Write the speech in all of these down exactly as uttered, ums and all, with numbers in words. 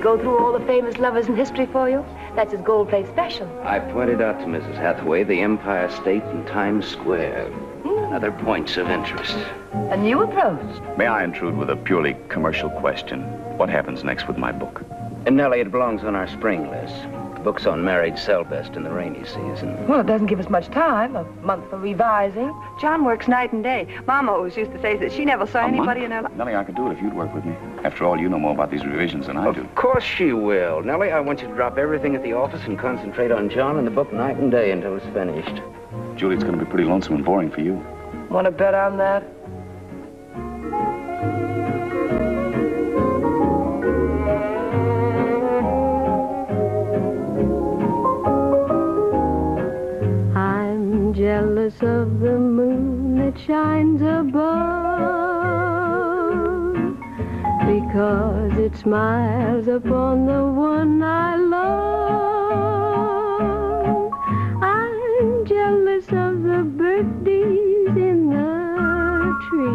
go through all the famous lovers in history for you? That's his gold plate special. I pointed out to Missus Hathaway the Empire State and Times Square. Mm. And other points of interest. A new approach. May I intrude with a purely commercial question? What happens next with my book? And Nellie, it belongs on our spring list. Books on marriage sell best in the rainy season. Well, it doesn't give us much time. A month for revising. John works night and day. Mama always used to say that she never saw A anybody month? in her life. Nellie, I could do it if you'd work with me. After all, you know more about these revisions than I of do. Of course she will. Nellie, I want you to drop everything at the office and concentrate on John and the book night and day until it's finished. Julie, it's going to be pretty lonesome and boring for you. Want to bet on that? Jealous of the moon that shines above, because it smiles upon the one I love. I'm jealous of the birdies in the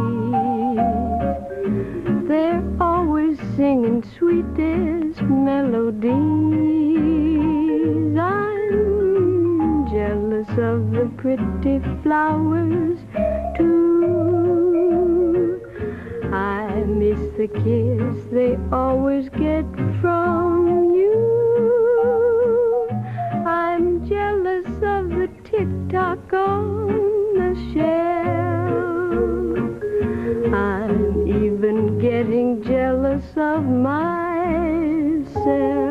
trees. They're always singing sweetest melodies. I'm jealous of the pretty flowers, too. I miss the kiss they always get from you. I'm jealous of the tick-tock on the shelf. I'm even getting jealous of myself.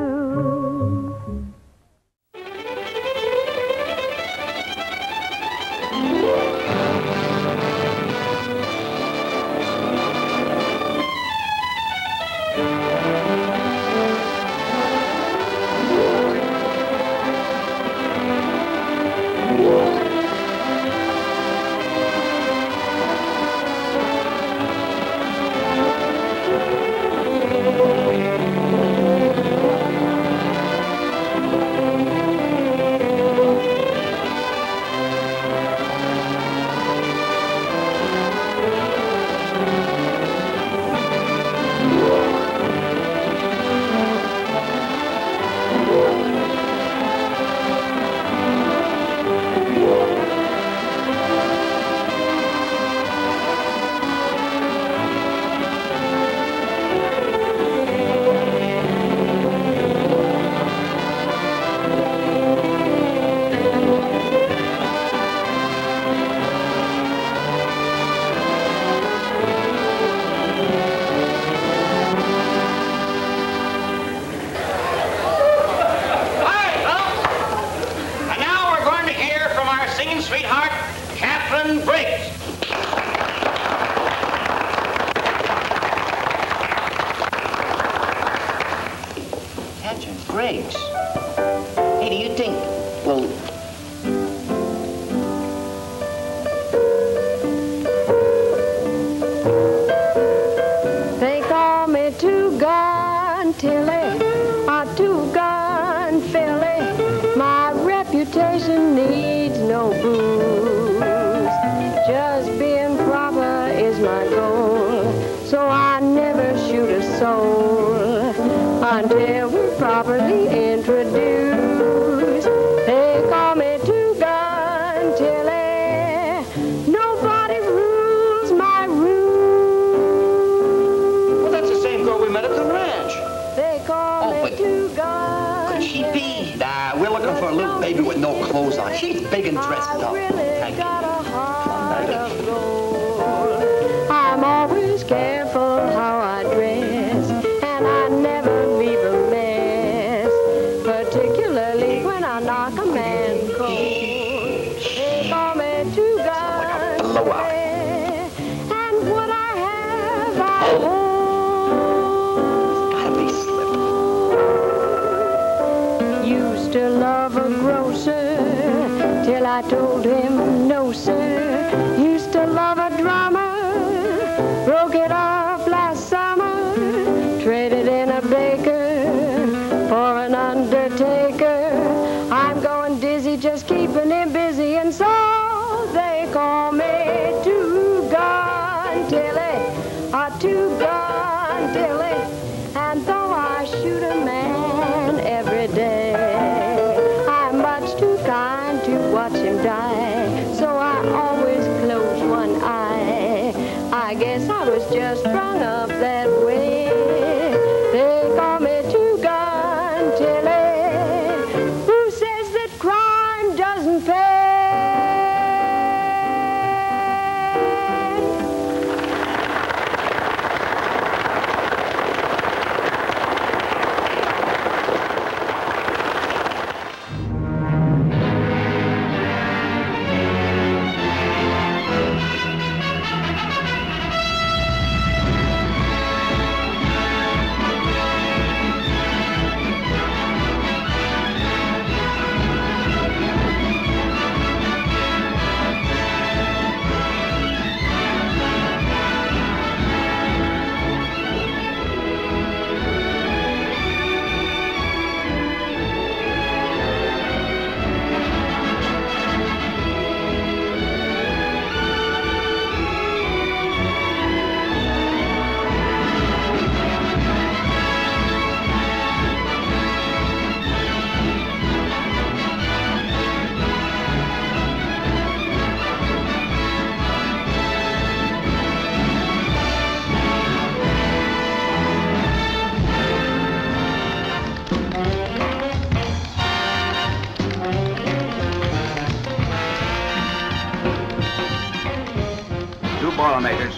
Until we're properly introduced. They call me Two-Gun Tilly. Nobody rules my roost. Well, that's the same girl we met at the ranch. They call oh, me Two-Gun Could she be? Nah, we're looking for a little baby with no clothes on. She's big and dressed up. Really Thank got you. a heart of gold. I'm always careful how I dress, and I never leave a mess, particularly when I knock a man cold. They call me Two-Gun Tilly, and what I have, I hold. Gotta be slipped. Used to love a grocer till I told him no, sir. Used to love a drummer, broke it off last summer. Traded in a baker for an undertaker. I'm going dizzy just keeping him busy, and so they call me Two-Gun Tilly, a Two-Gun Tilly. And though I shoot a man to watch him die, so I always close one eye. I guess I was just sprung up that way. They call me two-gun Tilly. Who says that crime doesn't pay? Boilermakers.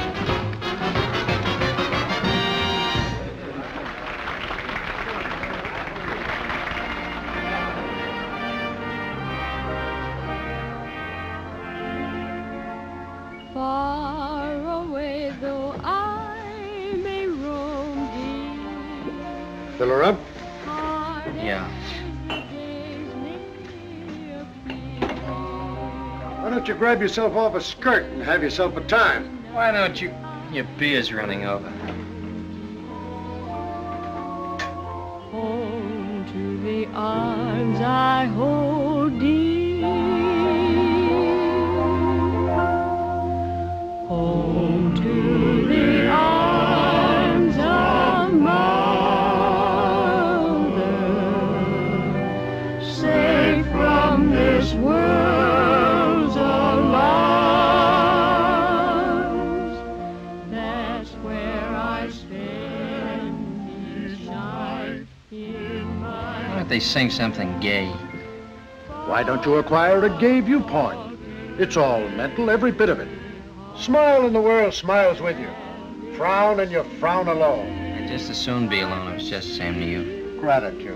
Far away though I may roam deep. Fill her up? Yeah. Why don't you grab yourself off a skirt and have yourself a time? Why don't you... Your beer's running over. Home to the arms I hold dear. Home to the arms of mother. Safe from this world's alarms. That's where I spend each night in my... Why don't they sing something gay? Why don't you acquire a gay viewpoint? It's all mental, every bit of it. Smile and the world smiles with you. Frown and you frown alone. I'd just as soon be alone if it's just the same to you. Gratitude.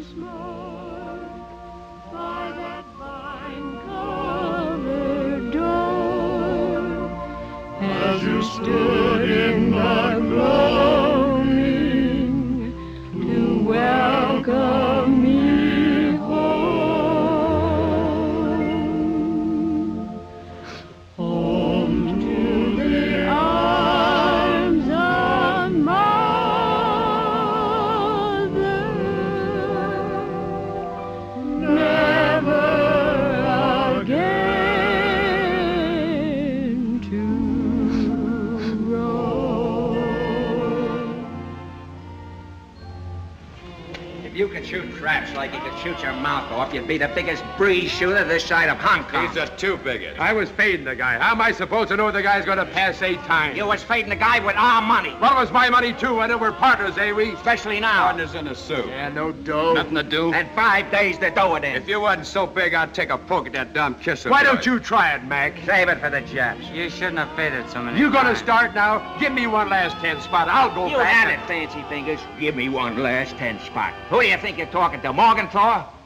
By that vine-covered door, as you stood in the gloaming to welcome me home. Home to the arms of mother. Never again to roam. If you could shoot craps like you could shoot your mouth off, you'd be the biggest breeze shooter this side of Hong Kong. He's a two-bigot. I was fading the guy. How am I supposed to know the guy's going to pass eight times? You was fading the guy with our money. Well, it was my money, too. I know we're partners, eh, we? Especially now. Partners in a suit. Yeah, no dough. Nothing to do. And five days to do it in. If you wasn't so big, I'd take a poke at that dumb kisser. Why boy. don't you try it, Mac? Save it for the Japs. You shouldn't have faded so many You gonna times. start now? Give me one last ten spot. I'll go You back. had it, fancy fingers. Give me one last ten spot. Who do you think you're talking to, Morgenthau?